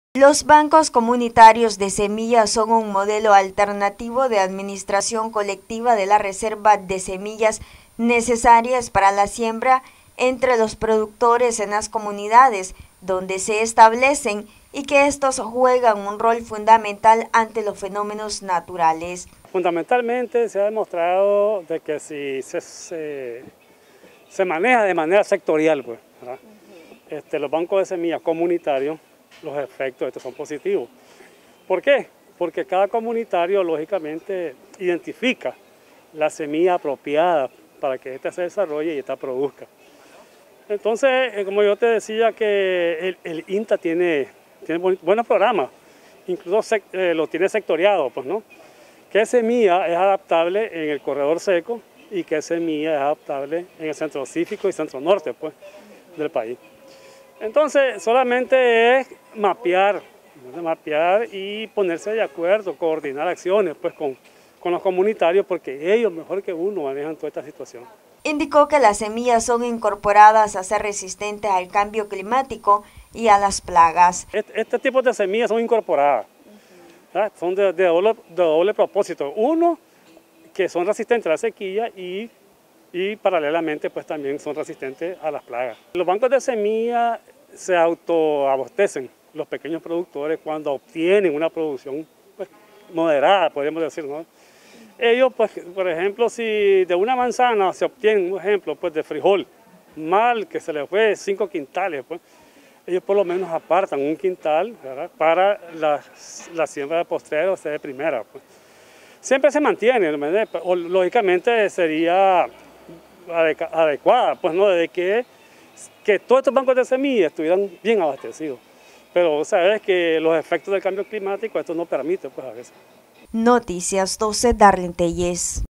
Los bancos comunitarios de semillas son un modelo alternativo de administración colectiva de la reserva de semillas necesarias para la siembra entre los productores en las comunidades donde se establecen y que estos juegan un rol fundamental ante los fenómenos naturales. Fundamentalmente se ha demostrado de que si se maneja de manera sectorial, pues, los bancos de semillas comunitarios, los efectos de estos son positivos. ¿Por qué? Porque cada comunitario lógicamente identifica la semilla apropiada para que ésta se desarrolle y ésta produzca. Entonces, como yo te decía, que el INTA tiene buenos programas, incluso lo tiene sectoriado, pues, ¿no? ¿Qué semilla es adaptable en el corredor seco y qué semilla es adaptable en el centro cífico y centro norte, pues, del país? Entonces, solamente es mapear y ponerse de acuerdo, coordinar acciones, pues, con los comunitarios, porque ellos, mejor que uno, manejan toda esta situación. Indicó que las semillas son incorporadas a ser resistentes al cambio climático y a las plagas. Este tipo de semillas son incorporadas, son de doble propósito. Uno, que son resistentes a la sequía y paralelamente pues también son resistentes a las plagas. Los bancos de semillas se autoabastecen los pequeños productores cuando obtienen una producción pues, moderada, podríamos decir, ¿no? Ellos, pues, por ejemplo, si de una manzana se obtiene, un ejemplo, pues, de frijol, mal que se les fue 5 quintales, pues, ellos por lo menos apartan un quintal, ¿verdad?, para la siembra de postrero, o sea, de primera. Pues. Siempre se mantiene, o, lógicamente sería adecuada, pues, ¿no?, de que todos estos bancos de semillas estuvieran bien abastecidos. Pero sabes que los efectos del cambio climático esto no permite, pues, a veces. Noticias 12, Darlene Telles.